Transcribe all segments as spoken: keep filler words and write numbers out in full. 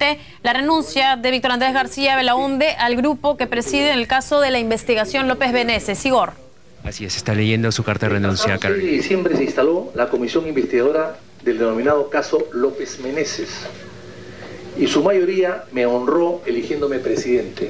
solicite la renuncia de Víctor Andrés García Belaunde al grupo que preside en el caso de la investigación López Meneses. Igor. Así es, está leyendo su carta de renuncia. El seis de diciembre se instaló la comisión investigadora del denominado caso López Meneses y su mayoría me honró eligiéndome presidente.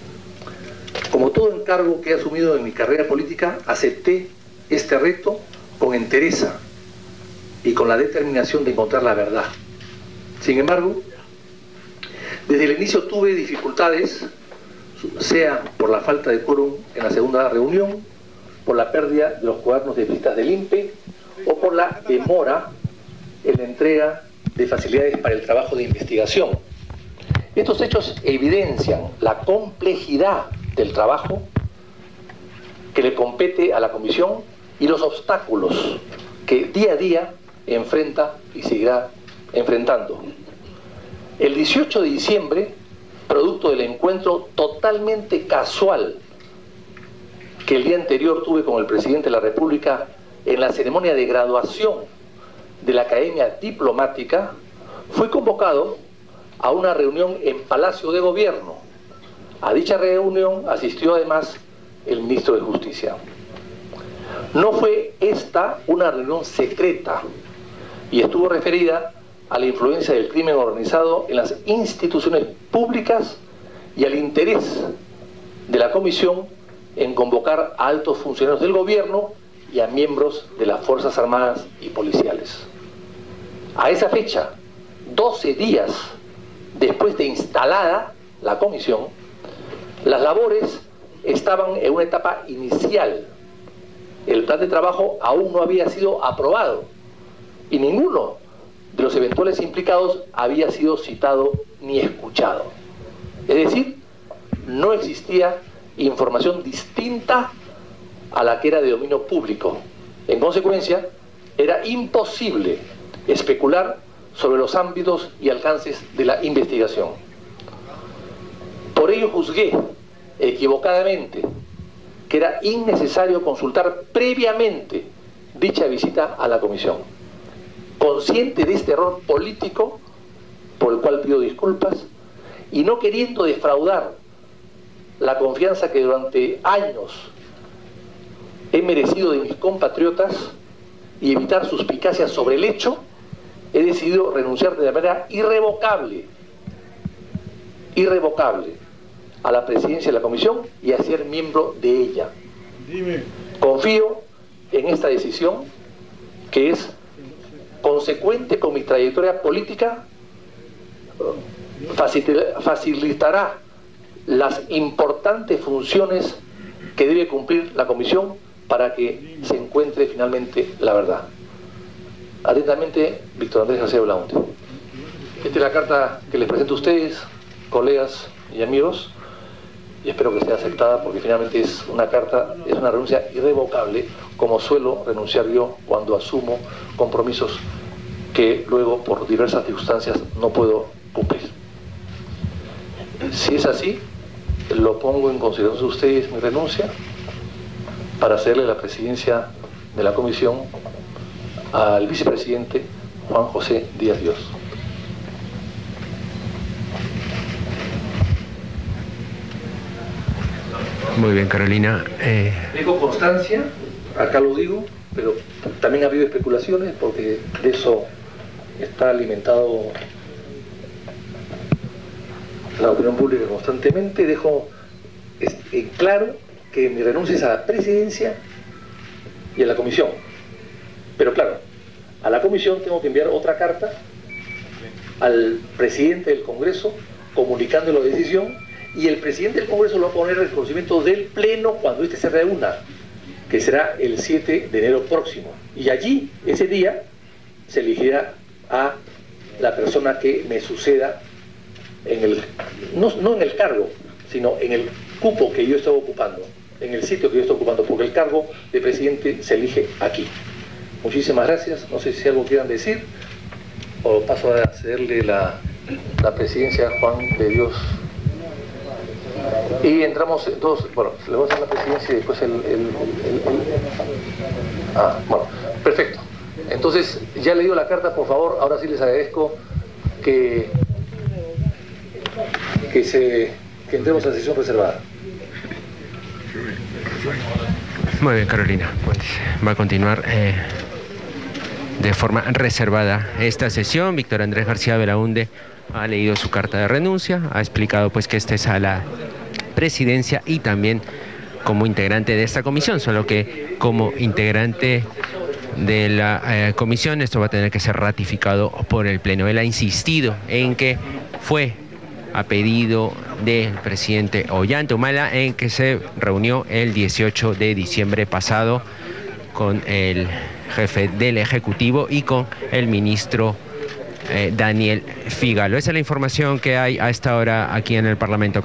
Como todo encargo que he asumido en mi carrera política, acepté este reto con entereza y con la determinación de encontrar la verdad. Sin embargo, desde el inicio tuve dificultades, sea por la falta de quórum en la segunda reunión, por la pérdida de los cuadernos de visitas del I N P E o por la demora en la entrega de facilidades para el trabajo de investigación. Estos hechos evidencian la complejidad del trabajo que le compete a la Comisión y los obstáculos que día a día enfrenta y seguirá enfrentando. El dieciocho de diciembre, producto del encuentro totalmente casual que el día anterior tuve con el presidente de la República en la ceremonia de graduación de la Academia Diplomática, fui convocado a una reunión en Palacio de Gobierno. A dicha reunión asistió además el ministro de Justicia. No fue esta una reunión secreta y estuvo referida a la influencia del crimen organizado en las instituciones públicas y al interés de la Comisión en convocar a altos funcionarios del gobierno y a miembros de las Fuerzas Armadas y policiales. A esa fecha, doce días después de instalada la comisión, las labores estaban en una etapa inicial. El plan de trabajo aún no había sido aprobado y ninguno de los eventuales implicados había sido citado ni escuchado. Es decir, no existía información distinta a la que era de dominio público. En consecuencia, era imposible especular sobre los ámbitos y alcances de la investigación. Por ello juzgué equivocadamente que era innecesario consultar previamente dicha visita a la comisión. Consciente de este error político, por el cual pido disculpas, y no queriendo defraudar la confianza que durante años he merecido de mis compatriotas y evitar suspicacias sobre el hecho, he decidido renunciar de manera irrevocable, irrevocable a la presidencia de la comisión y a ser miembro de ella. Dime. Confío en esta decisión, que es consecuente con mi trayectoria política, facilitará las importantes funciones que debe cumplir la comisión para que se encuentre finalmente la verdad. Atentamente, Víctor Andrés García Belaunde. Esta es la carta que les presento a ustedes, colegas y amigos, y espero que sea aceptada porque finalmente es una carta, es una renuncia irrevocable, como suelo renunciar yo cuando asumo compromisos que luego por diversas circunstancias no puedo cumplir. Si es así, lo pongo en consideración de ustedes mi renuncia para cederle la presidencia de la comisión al vicepresidente Juan José Díaz Dios. Muy bien, Carolina. Eh... Dejo constancia, acá lo digo, pero también ha habido especulaciones porque de eso está alimentado la opinión pública constantemente. Dejo en claro que mi renuncia es a la presidencia y a la comisión. Pero claro, a la comisión tengo que enviar otra carta al presidente del Congreso comunicando la decisión y el presidente del Congreso lo va a poner en conocimiento del Pleno cuando éste se reúna, que será el siete de enero próximo. Y allí, ese día, se elegirá a la persona que me suceda en el, no, no en el cargo, sino en el cupo que yo estoy ocupando, en el sitio que yo estoy ocupando, porque el cargo de presidente se elige aquí. Muchísimas gracias. No sé si algo quieran decir o paso a cederle la, la presidencia a Juan de Dios. Y entramos todos, bueno, le voy a hacer la presidencia y después el, el, el, el, el... Ah, bueno, perfecto. Entonces, ya he leído la carta, por favor, ahora sí les agradezco que que, se, que entremos a la sesión reservada. Muy bien, Carolina, pues va a continuar eh, de forma reservada esta sesión. Víctor Andrés García Belaúnde ha leído su carta de renuncia, ha explicado pues que esta es a la presidencia y también como integrante de esta comisión, solo que como integrante de la eh, comisión esto va a tener que ser ratificado por el Pleno. Él ha insistido en que fue a pedido del presidente Ollanta Humala, en que se reunió el dieciocho de diciembre pasado con el jefe del Ejecutivo y con el ministro eh, Daniel Figalo. Esa es la información que hay a esta hora aquí en el Parlamento.